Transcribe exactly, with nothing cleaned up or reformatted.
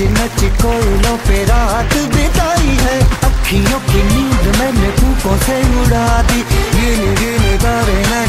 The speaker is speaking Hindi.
नच कोयलों पे रात बिताई है। अखियों की नींद मैंने फूकों से उड़ा दी, गिन गिन तारे